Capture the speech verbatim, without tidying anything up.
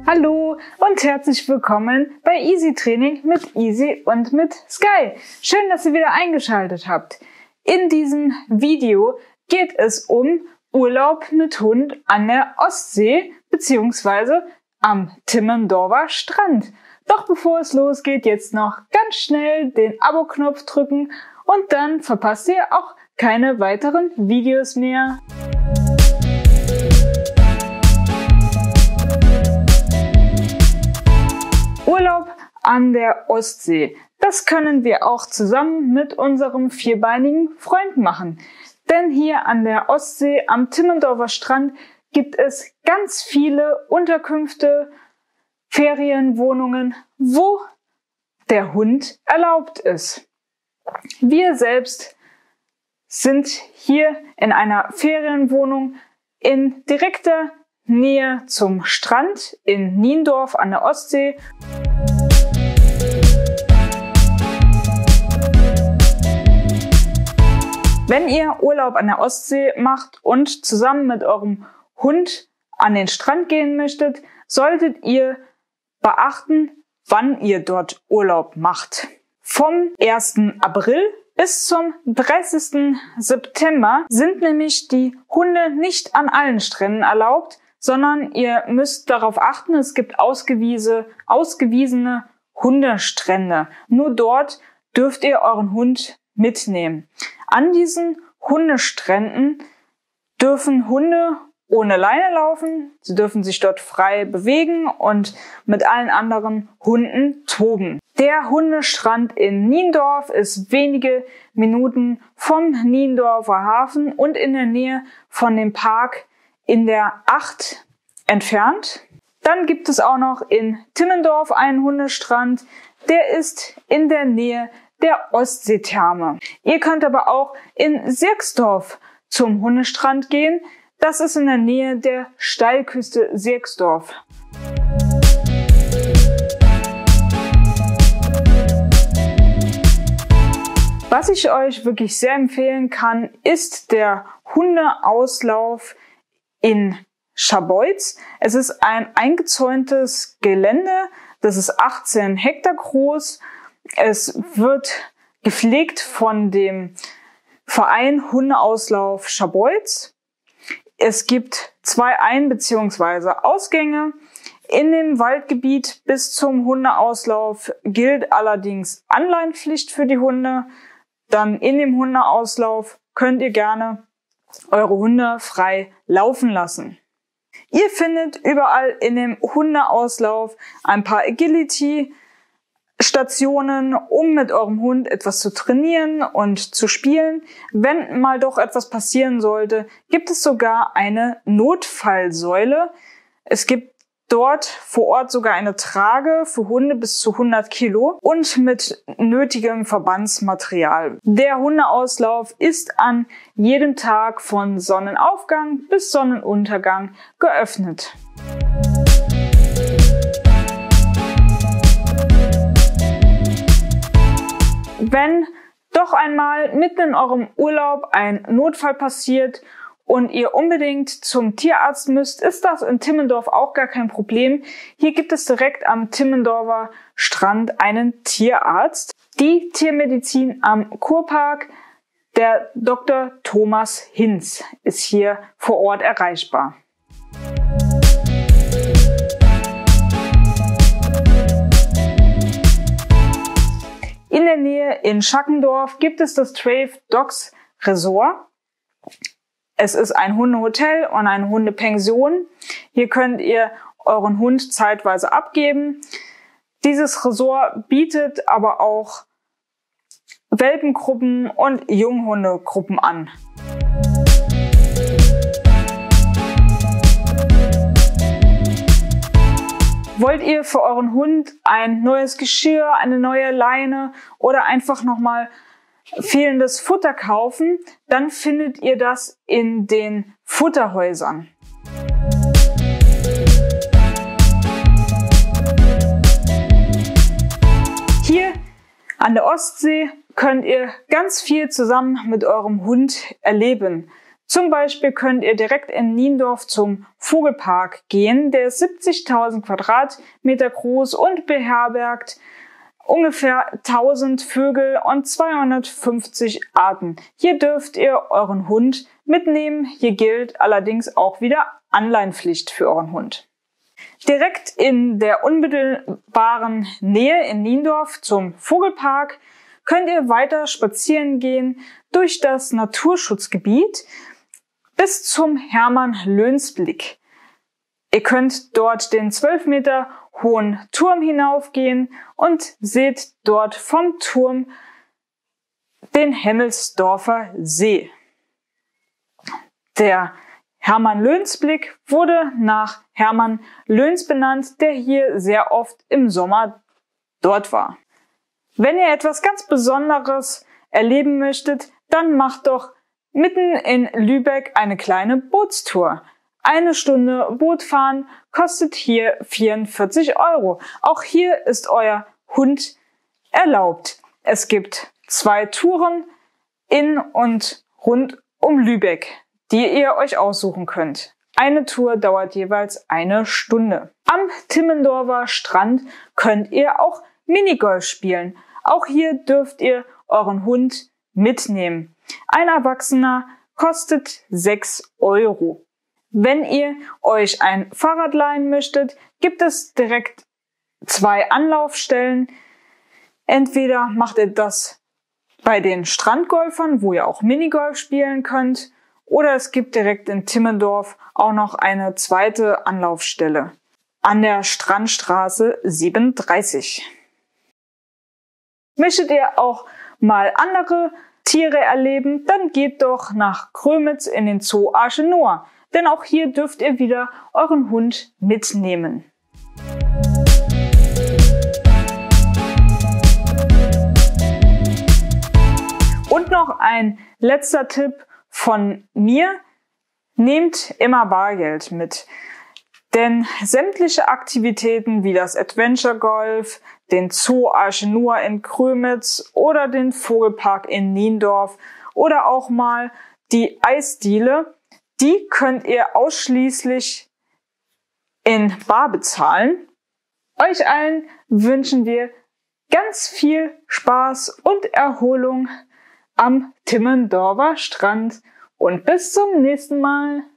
Hallo und herzlich willkommen bei Easy Training mit Easy und mit Sky. Schön, dass ihr wieder eingeschaltet habt. In diesem Video geht es um Urlaub mit Hund an der Ostsee bzw. am Timmendorfer Strand. Doch bevor es losgeht, jetzt noch ganz schnell den Abo-Knopf drücken und dann verpasst ihr auch keine weiteren Videos mehr. Urlaub an der Ostsee. Das können wir auch zusammen mit unserem vierbeinigen Freund machen. Denn hier an der Ostsee am Timmendorfer Strand gibt es ganz viele Unterkünfte, Ferienwohnungen, wo der Hund erlaubt ist. Wir selbst sind hier in einer Ferienwohnung in direkter Nähe zum Strand in Niendorf an der Ostsee. Wenn ihr Urlaub an der Ostsee macht und zusammen mit eurem Hund an den Strand gehen möchtet, solltet ihr beachten, wann ihr dort Urlaub macht. Vom ersten April bis zum dreißigsten September sind nämlich die Hunde nicht an allen Stränden erlaubt, sondern ihr müsst darauf achten, es gibt ausgewiesene, ausgewiesene Hundestrände. Nur dort dürft ihr euren Hund mitnehmen. An diesen Hundestränden dürfen Hunde ohne Leine laufen, sie dürfen sich dort frei bewegen und mit allen anderen Hunden toben. Der Hundestrand in Niendorf ist wenige Minuten vom Niendorfer Hafen und in der Nähe von dem Park in der Acht entfernt. Dann gibt es auch noch in Timmendorf einen Hundestrand, der ist in der Nähe der Ostseetherme. Ihr könnt aber auch in Sierksdorf zum Hundestrand gehen. Das ist in der Nähe der Steilküste Sierksdorf. Was ich euch wirklich sehr empfehlen kann, ist der Hundeauslauf in Scharbeutz. Es ist ein eingezäuntes Gelände, das ist achtzehn Hektar groß. Es wird gepflegt von dem Verein Hundeauslauf Scharbeutz. Es gibt zwei Ein- bzw. Ausgänge. In dem Waldgebiet bis zum Hundeauslauf gilt allerdings Anleinpflicht für die Hunde. Dann in dem Hundeauslauf könnt ihr gerne eure Hunde frei laufen lassen. Ihr findet überall in dem Hundeauslauf ein paar Agility Stationen, um mit eurem Hund etwas zu trainieren und zu spielen. Wenn mal doch etwas passieren sollte, gibt es sogar eine Notfallsäule. Es gibt dort vor Ort sogar eine Trage für Hunde bis zu hundert Kilo und mit nötigem Verbandsmaterial. Der Hundeauslauf ist an jedem Tag von Sonnenaufgang bis Sonnenuntergang geöffnet. Wenn doch einmal mitten in eurem Urlaub ein Notfall passiert und ihr unbedingt zum Tierarzt müsst, ist das in Timmendorf auch gar kein Problem. Hier gibt es direkt am Timmendorfer Strand einen Tierarzt. Die Tiermedizin am Kurpark, der Doktor Thomas Hinz, ist hier vor Ort erreichbar. In der Nähe in Schackendorf gibt es das Trave Dogs Resort. Es ist ein Hundehotel und eine Hundepension. Hier könnt ihr euren Hund zeitweise abgeben. Dieses Resort bietet aber auch Welpengruppen und Junghundegruppen an. Wollt ihr für euren Hund ein neues Geschirr, eine neue Leine oder einfach nochmal fehlendes Futter kaufen, dann findet ihr das in den Futterhäusern. Hier an der Ostsee könnt ihr ganz viel zusammen mit eurem Hund erleben. Zum Beispiel könnt ihr direkt in Niendorf zum Vogelpark gehen. Der ist siebzigtausend Quadratmeter groß und beherbergt ungefähr tausend Vögel und zweihundertfünfzig Arten. Hier dürft ihr euren Hund mitnehmen. Hier gilt allerdings auch wieder Anleihenpflicht für euren Hund. Direkt in der unmittelbaren Nähe in Niendorf zum Vogelpark könnt ihr weiter spazieren gehen durch das Naturschutzgebiet bis zum Hermann-Löns-Blick. Ihr könnt dort den zwölf Meter hohen Turm hinaufgehen und seht dort vom Turm den Hemmelsdorfer See. Der Hermann-Löns-Blick wurde nach Hermann Löns benannt, der hier sehr oft im Sommer dort war. Wenn ihr etwas ganz Besonderes erleben möchtet, dann macht doch mitten in Lübeck eine kleine Bootstour. Eine Stunde Bootfahren kostet hier vierundvierzig Euro. Auch hier ist euer Hund erlaubt. Es gibt zwei Touren in und rund um Lübeck, die ihr euch aussuchen könnt. Eine Tour dauert jeweils eine Stunde. Am Timmendorfer Strand könnt ihr auch Minigolf spielen. Auch hier dürft ihr euren Hund mitnehmen. Ein Erwachsener kostet sechs Euro. Wenn ihr euch ein Fahrrad leihen möchtet, gibt es direkt zwei Anlaufstellen. Entweder macht ihr das bei den Strandgolfern, wo ihr auch Minigolf spielen könnt, oder es gibt direkt in Timmendorf auch noch eine zweite Anlaufstelle an der Strandstraße siebenunddreißig. Möchtet ihr auch mal andere Tiere erleben, dann geht doch nach Grömitz in den Zoo Arche Noah, denn auch hier dürft ihr wieder euren Hund mitnehmen. Und noch ein letzter Tipp von mir: Nehmt immer Bargeld mit. Denn sämtliche Aktivitäten wie das Adventure Golf, den Zoo Arche Noah in Grömitz oder den Vogelpark in Niendorf oder auch mal die Eisdiele, die könnt ihr ausschließlich in bar bezahlen. Euch allen wünschen wir ganz viel Spaß und Erholung am Timmendorfer Strand und bis zum nächsten Mal.